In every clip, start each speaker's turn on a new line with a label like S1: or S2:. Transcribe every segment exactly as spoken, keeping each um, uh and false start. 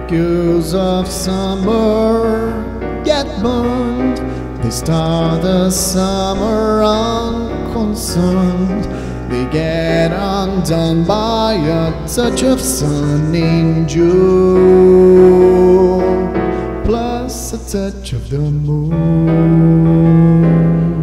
S1: Girls of summer get burned. They start the summer unconcerned. They get undone by a touch of sun in June, plus a touch of the moon.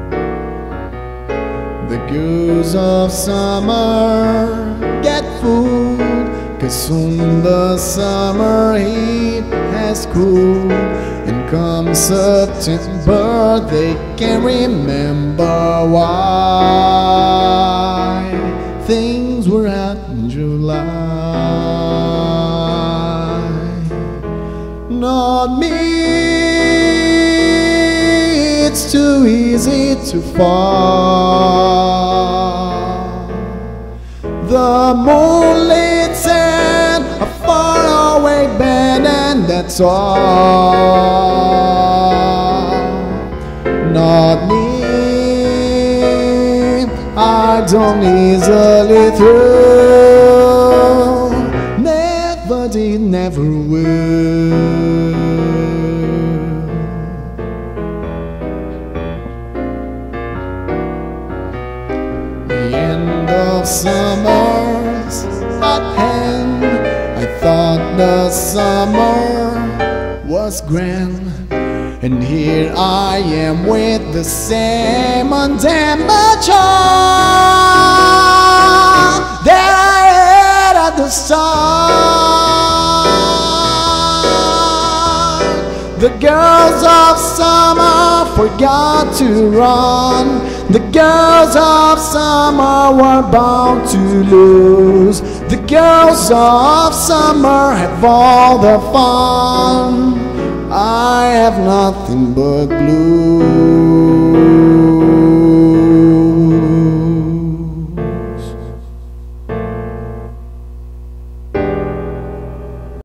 S1: The girls of summer get fooled, 'cause soon the summer heat has cooled, and come September they can't remember why things were out in July. Not me, it's too easy to fall. The moonlit sand, a faraway band, and that's all. Not me, I don't easily throw. Never did, never will. The end of summer's at hand. I thought the summer was grand, and here I am with the same undamaged heart that I had at the start. The girls of summer forgot to run. The girls of summer were bound to lose. The girls of summer have all the fun. I have nothing but blue.